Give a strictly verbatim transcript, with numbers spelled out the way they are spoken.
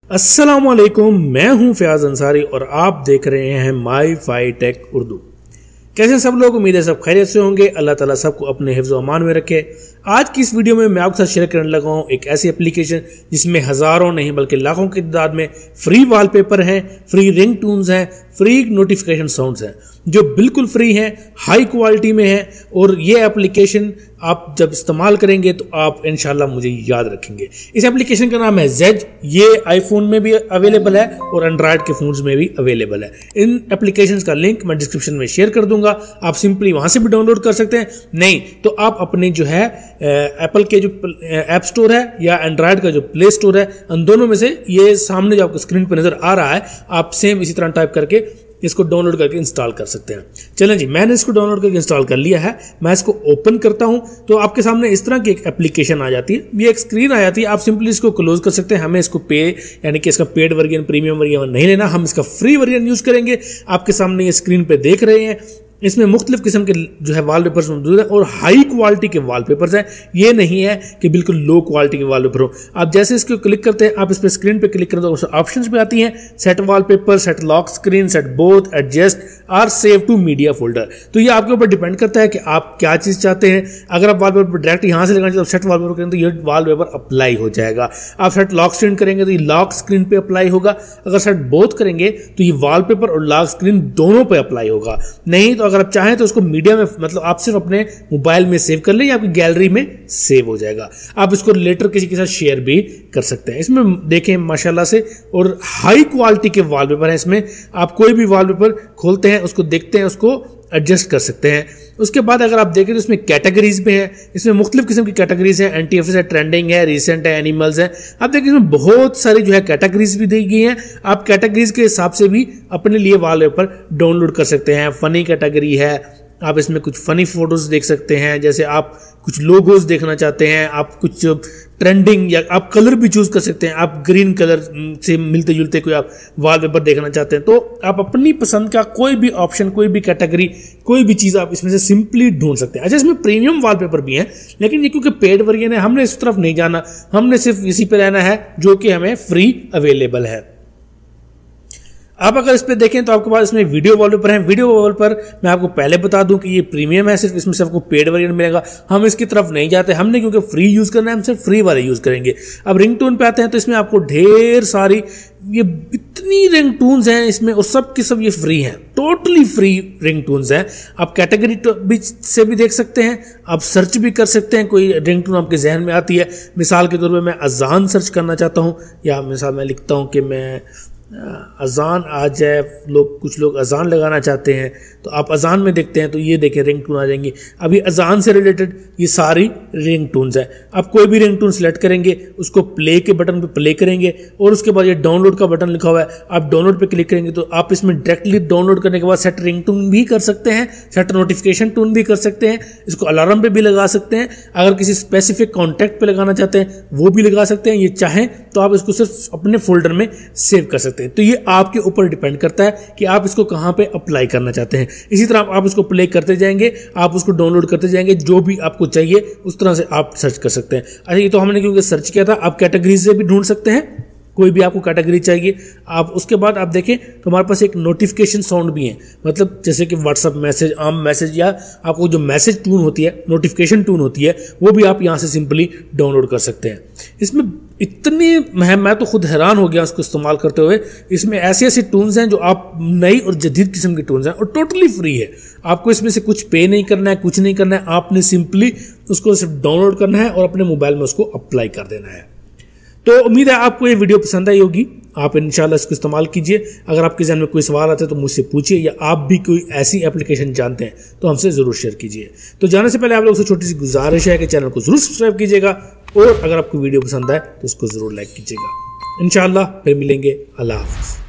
अस्सलामुअलैकुम, मैं हूं फयाज अंसारी और आप देख रहे हैं माई फाई टेक उर्दू। कैसे हैं सब लोग? उम्मीद है सब खैरियत से होंगे। अल्लाह ताला सबको अपने हिफ्ज़ व अमान में रखे। आज की इस वीडियो में मैं आपके साथ शेयर करने लगा हूं एक ऐसी एप्लीकेशन जिसमें हज़ारों नहीं बल्कि लाखों की तादाद में फ्री वॉलपेपर हैं, फ्री रिंग टून्स हैं, फ्री नोटिफिकेशन साउंड्स हैं जो बिल्कुल फ्री हैं, हाई क्वालिटी में हैं। और ये एप्लीकेशन आप जब इस्तेमाल करेंगे तो आप इंशाल्लाह मुझे याद रखेंगे। इस एप्लीकेशन का नाम है जेज। ये आईफोन में भी अवेलेबल है और एंड्रॉयड के फोन्स में भी अवेलेबल है। इन एप्लीकेशंस का लिंक मैं डिस्क्रिप्शन में शेयर कर दूंगा, आप सिंपली वहां से भी डाउनलोड कर सकते हैं। नहीं तो आप अपने जो है एप्पल के जो ऐप स्टोर है या एंड्रॉयड का जो प्ले स्टोर है, उन दोनों में से ये सामने जो आपको स्क्रीन पर नजर आ रहा है, आप सेम इसी तरह टाइप करके इसको डाउनलोड करके इंस्टॉल कर सकते हैं। चलें जी, मैंने इसको डाउनलोड करके इंस्टॉल कर लिया है। मैं इसको ओपन करता हूं तो आपके सामने इस तरह की एक एप्लीकेशन आ जाती है, ये एक स्क्रीन आ जाती है। आप सिंपली इसको क्लोज कर सकते हैं। हमें इसको पे यानी कि इसका पेड वर्जन, प्रीमियम वर्जन नहीं लेना, हम इसका फ्री वर्जन यूज करेंगे। आपके सामने ये स्क्रीन पे देख रहे हैं, इसमें मुख्तलिफ किस्म के जो है वॉलपेपर्स मौजूद हैं और हाई क्वालिटी के वॉलपेपर्स हैं। ये नहीं है कि बिल्कुल लो क्वालिटी के वॉलपेपर हो। आप जैसे इसको क्लिक करते हैं, आप इस पर स्क्रीन पे क्लिक करते हैं तो ऑप्शंस पे आती हैं set wallpaper, set lock screen, set both, adjust और सेव टू मीडिया फोल्डर। तो ये आपके ऊपर डिपेंड करता है कि आप क्या चीज़ चाहते हैं। अगर आप वॉलपेपर डायरेक्ट यहाँ से लगाना चाहते हैं, सेट वॉलपेपर करेंगे तो ये वॉलपेपर अप्लाई हो जाएगा। आप सेट लॉक स्क्रीन करेंगे तो ये लॉक स्क्रीन पे अप्लाई होगा। अगर सेट बोथ करेंगे तो ये वॉलपेपर और लॉक स्क्रीन दोनों पे अप्लाई होगा। नहीं तो अगर आप चाहें तो उसको मीडिया में, मतलब आप सिर्फ अपने मोबाइल में सेव कर लें या आपकी गैलरी में सेव हो जाएगा। आप इसको लेटर किसी के साथ शेयर भी कर सकते हैं। इसमें देखें माशाल्लाह से और हाई क्वालिटी के वॉलपेपर हैं। इसमें आप कोई भी वॉलपेपर खोलते हैं, उसको देखते हैं, उसको एडजस्ट कर सकते हैं। उसके बाद अगर आप देखें तो इसमें कैटेगरीज में है, इसमें मुख्तलिफ किस्म की कैटेगरीज है। एंटी ऑफिस है, ट्रेंडिंग है, रिसेंट है, एनिमल्स है। आप देखिए इसमें बहुत सारी जो है कैटेगरीज भी दी गई हैं। आप कैटेगरीज के हिसाब से भी अपने लिए वॉलपेपर डाउनलोड कर सकते हैं। फनी कैटेगरी है, आप इसमें कुछ फनी फोटोज देख सकते हैं। जैसे आप कुछ लोगोज देखना चाहते हैं, आप कुछ ट्रेंडिंग, या आप कलर भी चूज कर सकते हैं। आप ग्रीन कलर से मिलते जुलते कोई आप वॉलपेपर देखना चाहते हैं तो आप अपनी पसंद का कोई भी ऑप्शन, कोई भी कैटेगरी, कोई भी चीज़ आप इसमें से सिंपली ढूंढ सकते हैं। अच्छा, इसमें प्रीमियम वॉलपेपर भी हैं, लेकिन ये क्योंकि पेड वर्जन है हमने इस तरफ नहीं जाना, हमने सिर्फ इसी पे रहना है जो कि हमें फ्री अवेलेबल है। आप अगर इस पे देखें तो आपके पास इसमें वीडियो वॉलपेपर है। वीडियो वॉलपेपर मैं आपको पहले बता दूं कि ये प्रीमियम है, सिर्फ इसमें से आपको पेड वर्जन मिलेगा। हम इसकी तरफ नहीं जाते, हमने क्योंकि फ्री यूज करना है, हम सिर्फ फ्री वाले यूज करेंगे। अब रिंगटोन पे आते हैं तो इसमें आपको ढेर सारी, ये इतनी रिंगटोन्स हैं इसमें और सब की सब ये फ्री हैं, टोटली फ्री रिंगटोन्स हैं। आप कैटेगरी भी से भी देख सकते हैं, आप सर्च भी कर सकते हैं। कोई रिंगटोन आपके जहन में आती है, मिसाल के तौर पर मैं अजान सर्च करना चाहता हूँ, या मिसाल मैं लिखता हूँ कि मैं अजान आ जाए, लोग कुछ लोग अजान लगाना चाहते हैं तो आप अजान में देखते हैं तो ये देखें रिंगटोन आ जाएंगी। अभी अजान से रिलेटेड ये सारी रिंगटोन्स हैं। आप कोई भी रिंगटोन सेलेक्ट करेंगे, उसको प्ले के बटन पे प्ले करेंगे और उसके बाद ये डाउनलोड का बटन लिखा हुआ है, आप डाउनलोड पे क्लिक करेंगे तो आप इसमें डायरेक्टली डाउनलोड करने के बाद सेट रिंगटोन भी कर सकते हैं, सेट नोटिफिकेशन टोन भी कर सकते हैं, इसको अलार्म पे भी लगा सकते हैं। अगर किसी स्पेसिफिक कॉन्टैक्ट पे लगाना चाहते हैं वो भी लगा सकते हैं। ये चाहें तो आप इसको सिर्फ अपने फोल्डर में सेव कर सकते हैं। तो ये आपके ऊपर डिपेंड करता है कि आप इसको कहां पे अप्लाई करना चाहते हैं। इसी तरह आप इसको प्ले करते जाएंगे, आप उसको डाउनलोड करते जाएंगे, जो भी आपको चाहिए उस तरह से आप सर्च कर सकते हैं। अच्छा, ये तो हमने क्योंकि सर्च किया था, आप कैटेगरी से भी ढूंढ सकते हैं, कोई भी आपको कैटेगरी चाहिए आप। उसके बाद आप देखें तो हमारे पास एक नोटिफिकेशन साउंड भी है, मतलब जैसे कि व्हाट्सअप मैसेज, आम मैसेज, या आपको जो मैसेज टून होती है, नोटिफिकेशन टून होती है, वो भी आप यहाँ से सिंपली डाउनलोड कर सकते हैं। इसमें इतनी मैं मैं तो खुद हैरान हो गया उसको इस्तेमाल करते हुए। इसमें ऐसे ऐसे टून्स हैं जो आप नई और जदीद किस्म के टून्स हैं और टोटली फ्री है। आपको इसमें से कुछ पे नहीं करना है, कुछ नहीं करना है, आपने सिंपली उसको सिर्फ डाउनलोड करना है और अपने मोबाइल में उसको अप्लाई कर देना है। तो उम्मीद है आपको ये वीडियो पसंद आई होगी। आप इंशाल्लाह इसको इस्तेमाल कीजिए। अगर आपके जहन में कोई सवाल आते हैं तो मुझसे पूछिए, या आप भी कोई ऐसी एप्लीकेशन जानते हैं तो हमसे ज़रूर शेयर कीजिए। तो जाने से पहले आप लोगों से छोटी सी गुजारिश है कि चैनल को ज़रूर सब्सक्राइब कीजिएगा और अगर आपको वीडियो पसंद आए तो उसको ज़रूर लाइक कीजिएगा। इंशाल्लाह फिर मिलेंगे। अल्लाह हाफ़िज़।